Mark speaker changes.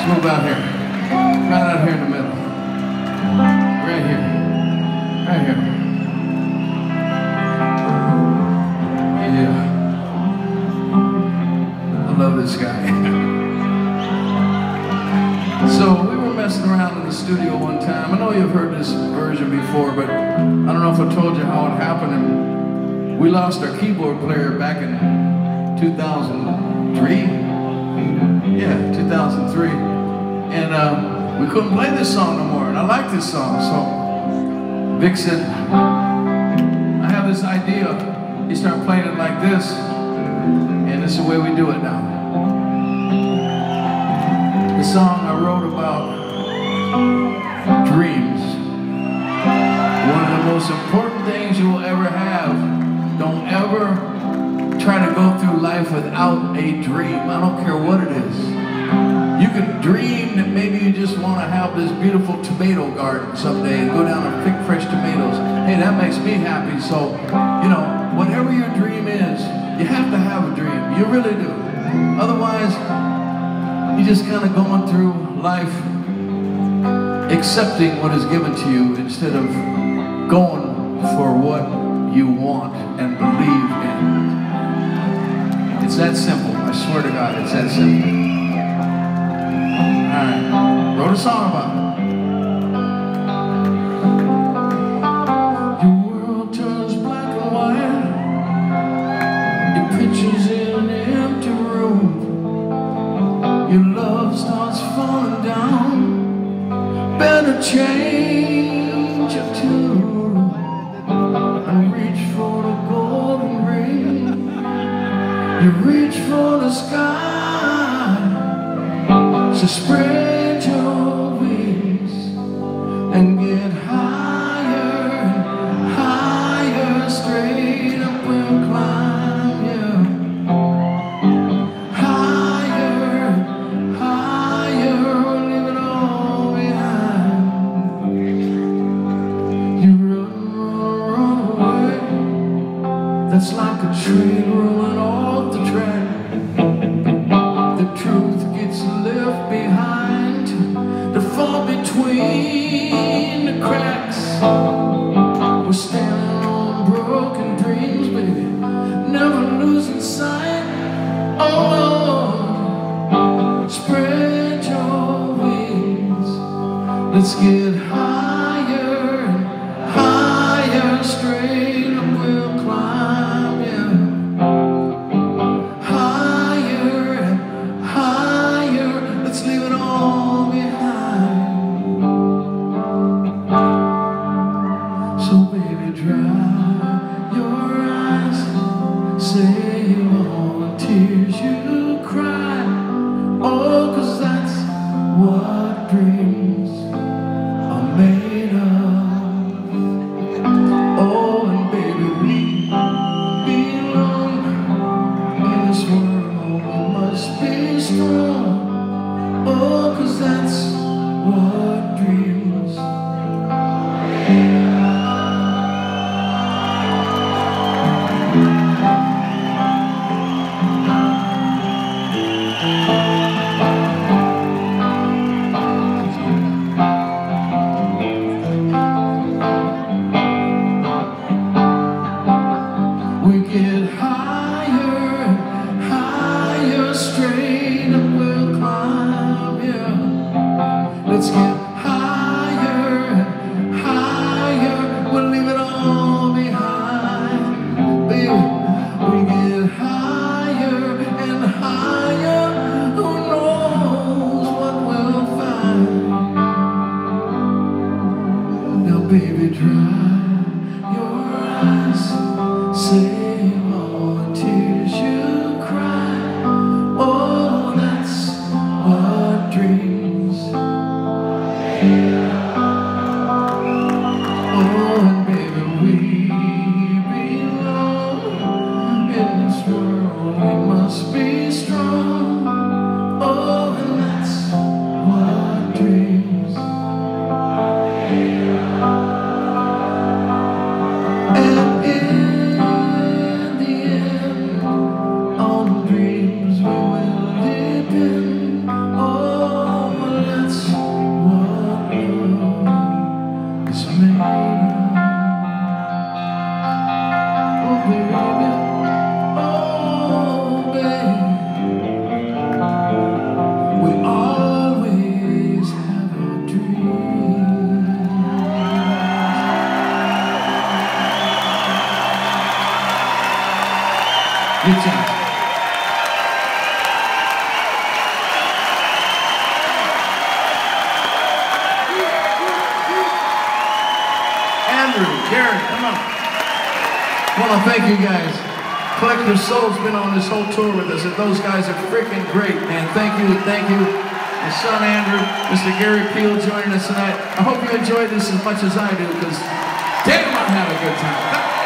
Speaker 1: Move out here. Right out here in the middle. Right here. Right here. Yeah. I love this guy. So we were messing around in the studio one time. I know you've heard this version before, but I don't know if I told you how it happened. And we lost our keyboard player back in 2003. Yeah, 2003. And we couldn't play this song no more. And I like this song. So Vic said, I have this idea. He started playing it like this. And this is the way we do it now. The song I wrote about dreams. One of the most important things you will ever have. Don't ever try to go through life without a dream. I don't care what it is. You can dream that maybe you just want to have this beautiful tomato garden someday and go down and pick fresh tomatoes. Hey, that makes me happy. So, you know, whatever your dream is, you have to have a dream. You really do. Otherwise, you're just kind of going through life accepting what is given to you instead of going for what you want and believe in. It's that simple. I swear to God, it's that simple. Alright. Wrote a song about it. Your world turns black and white. It pictures in an empty room. Your love starts falling down. Better change your tune and reach for the golden ring. You reach for the sky, so spread your wings and get higher and higher. Straight up we'll climb, yeah. Higher, higher, leave it all behind. You run away. That's like a train rolling off the track. The truth gets left behind to fall between the cracks. We're standing on broken dreams, baby, never losing sight. Oh, spread your wings. Let's get higher and higher. Straight up we'll climb, yeah. Higher and higher. Let's leave it all behind. So baby, dry your eyes. Save all the tears you cry. Oh, 'cause that's what dreams are made of. Oh, and baby, we belong in this world. We must be strong. Oh, 'cause that's what dreams are. We get higher and higher. Straight up we'll climb, yeah. Let's get higher and higher. We'll leave it all behind, baby. We get higher and higher. Who knows what we'll find? Now, baby, dry your eyes. Save all the tears you cry. Oh, that's what dreams. Oh, and baby, we belong in this world. We must be strong. Oh, and that's what dreams. And in the end, all the dreams we will live in. Oh, Gary, come on. I want to thank you guys. Collective Soul's been on this whole tour with us, and those guys are freaking great, man. Thank you, thank you. My son Andrew, Mr. Gary Peel joining us tonight. I hope you enjoyed this as much as I do, because damn, I had a good time.